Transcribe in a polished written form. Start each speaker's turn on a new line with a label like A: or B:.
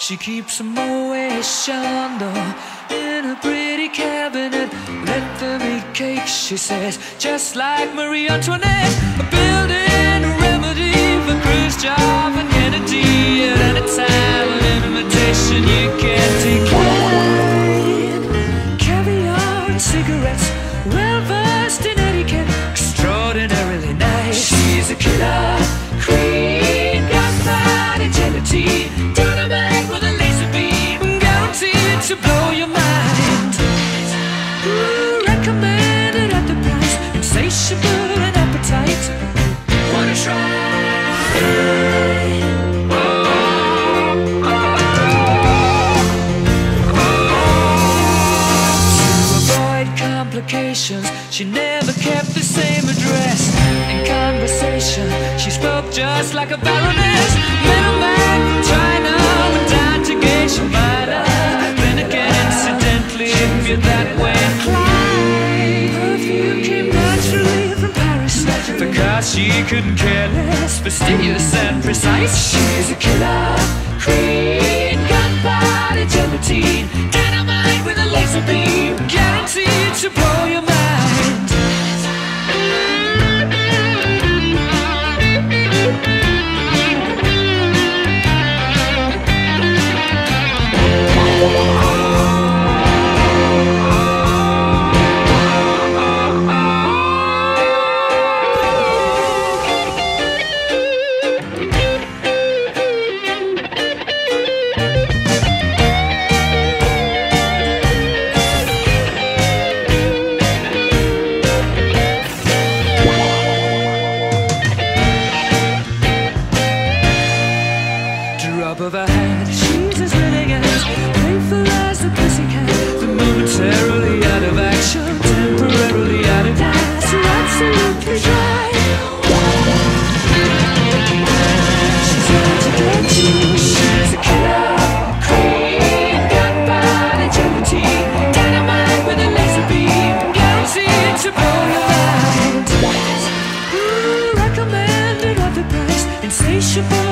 A: She keeps a Moet Chandon in a pretty cabinet. Let them eat cake, she says, just like Marie Antoinette. Building a remedy for Khrushchev and Kennedy. At any time, an invitation you can't decline. Caviar and cigarettes, well versed in etiquette, extraordinarily nice. She's a killer queen, gunpowder gelatine, dynamite with a laser beam, guaranteed to blow your mind. Recommended at the price, insatiable and appetite. Wanna try? She never kept the same address. In conversation, she spoke just like a baroness. Middleman from China went down to Geisha Minor. Then again, incidentally, if you're that way inclined, perfume came naturally from Paris, because she couldn't care less, fastidious and precise. She's a killer queen, gunpowder gelatine, dynamite with a laser beam, guaranteed to blow your mind. Of her hand, she's as living as playful as the pussycat. The momentarily out of action, temporarily out of gas, so absolutely dry. She's out to get you. She's a killer queen, gunpowder gelatine, dynamite with a laser beam, guaranteed to blow your mind. Recommended at the price, insatiable